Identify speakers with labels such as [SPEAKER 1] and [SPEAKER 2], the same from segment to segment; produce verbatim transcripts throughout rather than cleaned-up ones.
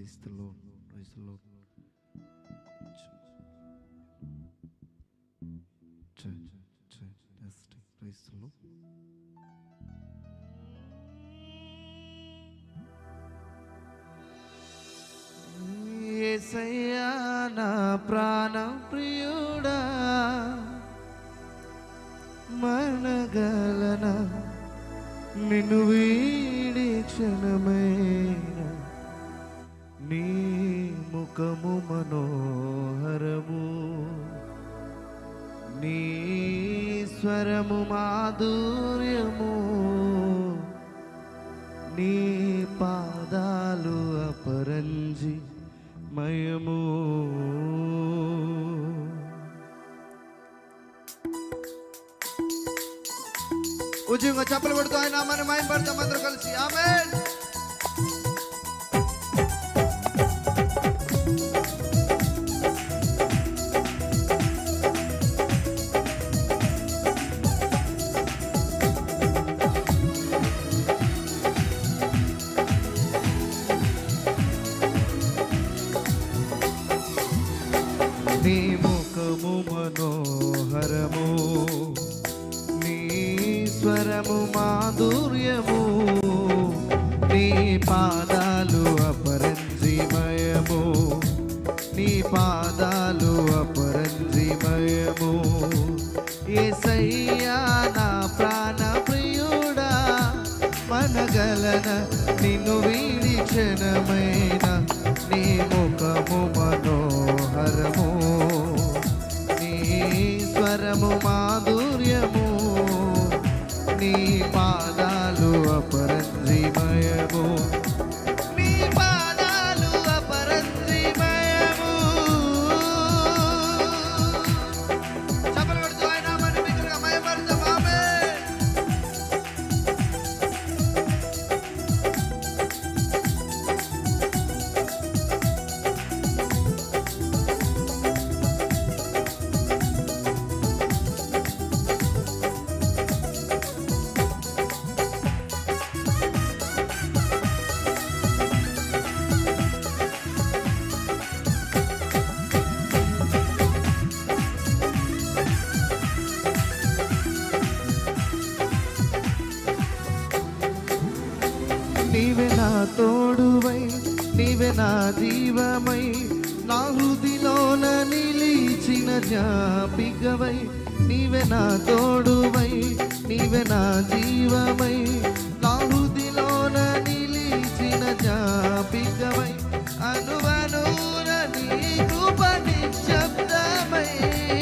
[SPEAKER 1] Praise the Lord. Praise the Lord. Church, church, testing. Praise the Lord. యేసయ్యా నా ప్రాణ ప్రియుడా మనగలనా నిన్ను వీడి క్షణమైన నీ ముఖము మనోహరము నీ స్వరము మాధుర్యము నీ పాదాలు అపరంజి మయము ఉద్యోగంగా చప్పలు కొడుతూ ఆయన మన మహిమ పడతాం అందరూ కలిసి ఆమేన్. నీ ముఖము మనోహరము నీ స్వరము మాధుర్యము నీ పాదాలు అపరంజిమయము నీ పాదాలు అపరంజిమయము యేసయ్యా నా ప్రాణ ప్రియుడా మనగలన నిన్ను వీడి క్షణమైన నీ ముఖము మనోహరము నీ స్వరము మాధుర్యము నీ పాదాలు అపరంజిమయము నీ పాదాలు అపరంజిమయము చప్పలు కొడుతూ ఆయన మన బిగ్గరగా మహిమపడతాం ఆమేన్. నీవే నా తోడువై నీవే నా జీవమై నా హృదిలోన నిలిచిన జ్ఞాపికవై నీవే నా తోడువై నీవే నా జీవమై నా హృదిలోన నిలిచిన జ్ఞాపికవై అనువనున నీ కృప నిశ్శబ్దమై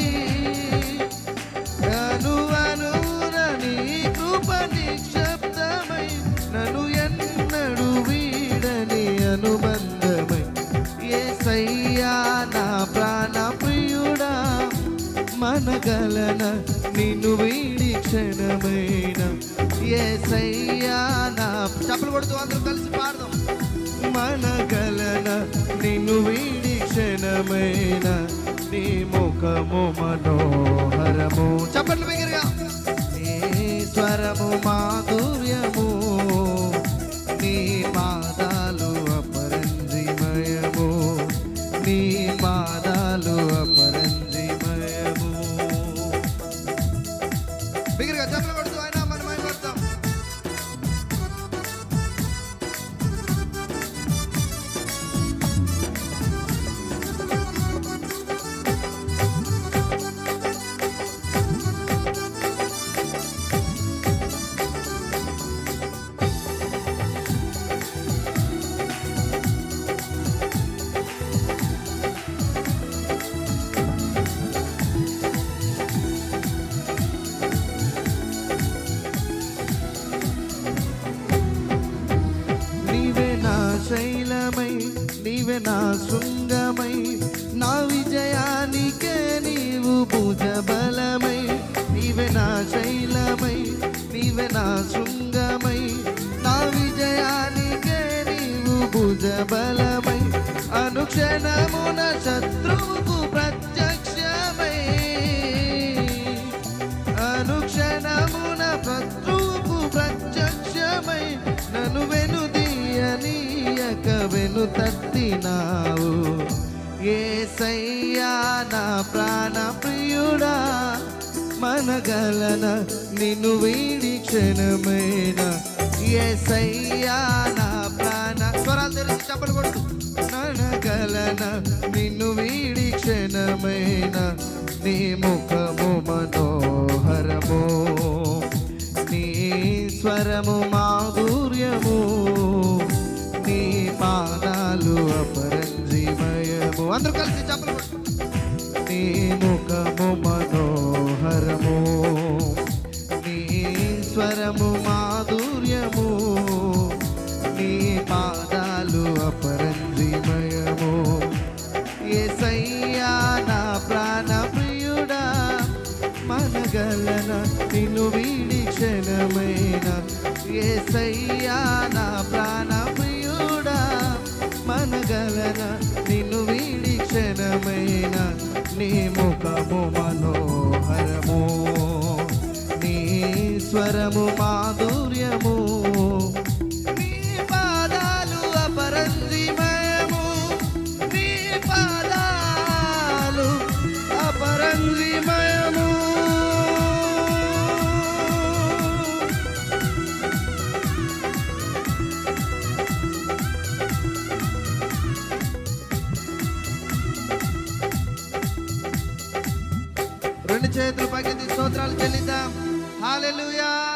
[SPEAKER 1] అనువనున నీ కృప నిశ్శబ్దమై నన్ను ఎన్నడు వీడని అనుబంధమై యేసయ్యా నా ప్రాణ ప్రియుడా మనగలన నిన్ను వీడి క్షణమైన యేసయ్యా నా చప్పలు కొడుతూ అందరూ కలిసి పాడదాం మనగలన నిన్ను వీడి క్షణమైన నీ ముఖము మనోహరము చప్పట్లు బిగ్గరగా నీ స్వరము మాధుర్యము నీ పాదాలు అపరంజిమయము నీ పాదాలు అపరంజిమయము బిగ్గరగా చప్పలు కొడుతూ ఆయన మన మహిమపడతాం. శైలమై నీవే నా శృంగమై నా విజయానికే నీవు భుజబలమై నీవే నా శైలమై నీవే నా శృంగమై నా విజయానికే నీవు భుజబలమై అనుక్షణమున శత్రువుకు ప్రత్యక్షమై అనుక్షణమున శత్రువుకు ప్రత్యక్షమై నన్ను వెనుదీయనీయక వెను తట్టి
[SPEAKER 2] నమ్మినావు. యేసయ్యా నా ప్రాణ ప్రియుడా, మనగలన నిన్ను వీడి క్షణమైన. యేసయ్యా నా ప్రాణ, స్వరాలు తెరిచి చప్పలు కొడుతూ, మనగలన నిన్ను వీడి క్షణమైన. నీ ముఖము మనోహరము, నీ స్వరము మాధుర్యము, నీ పాదాలు అపరంజిమయము. అందరూ కలిసి చప్పలు కొడుతూ, నీ ముఖము మనోహరము, నీ స్వరము మాధుర్యము, నీ పాదాలు అపరంజిమయము. యేసయ్యా నా ప్రాణ ప్రియుడా, మనగలన నిన్ను వీడి క్షణమైన. యేసయ్యా నా ప్రాణ ప్రియుడా, మనగలన నిన్ను వీడి క్షణమైన. నీ ముఖము మనోహరము, నీ స్వరము మాధుర్యము, నీ పాదాలు అపరంజిమయము, నీ పాదాలు అపరంజిమయము. రెండు చేతులు పైకెత్తి స్తోత్రాలు చెల్లిద్దాం. హల్లెలూయా.